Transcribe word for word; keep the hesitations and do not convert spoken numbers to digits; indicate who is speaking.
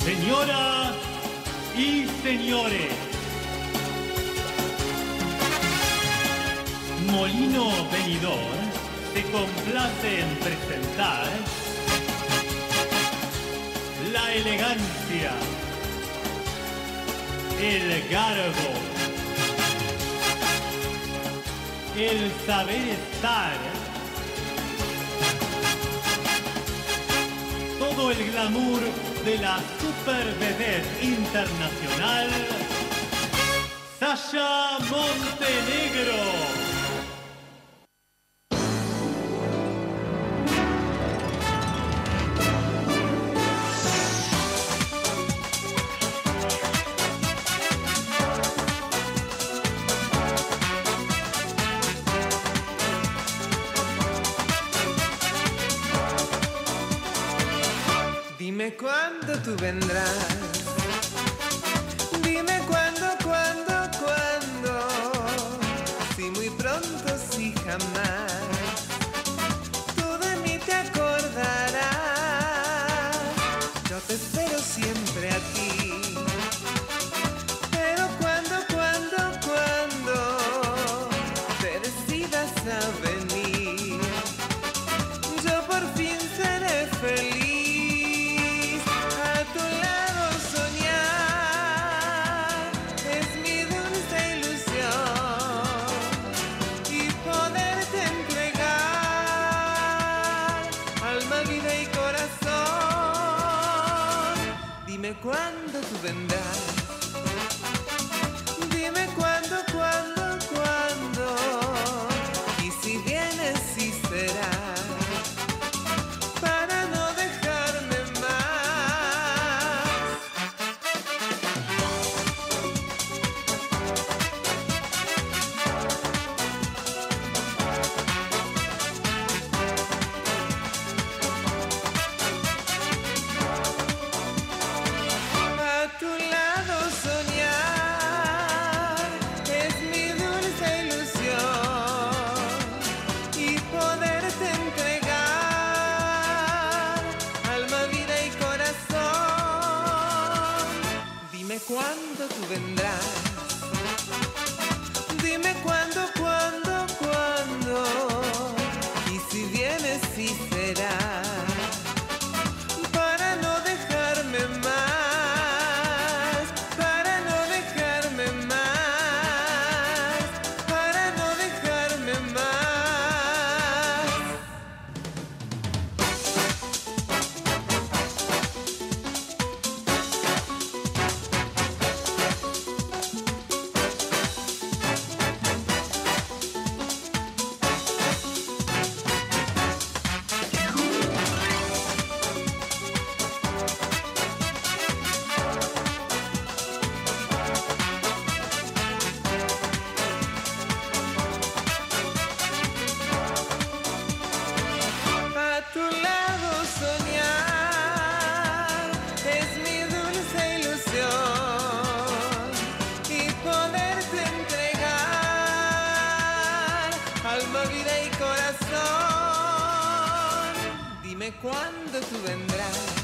Speaker 1: Señoras y señores, Molino Venidor se complace en presentar la elegancia, el garbo, el saber estar, todo el glamour de la super vedette internacional, Sasha Montenegro.
Speaker 2: Dime cuándo tú vendrás, dime cuándo, cuándo, cuándo, si muy pronto, si jamás, tú de mí te acordarás, yo te espero siempre a ti, pero cuándo, cuándo, cuándo te decidas a venir, yo por fin seré feliz. Dime cuándo tú vendrás, dime cuándo, cuándo, cuándo, y si vienes, si será, para no dejarme más. A tu lado soñar es mi dulce ilusión y poderte entregar alma, vida y corazón. Dime cuándo tú vendrás, dime cuándo, cuándo, cuándo, y si vienes, si será, para no dejarme más. A tu lado soñar es mi dulce ilusión y poderte entregar alma, vida y corazón. Dime cuándo tú vendrás,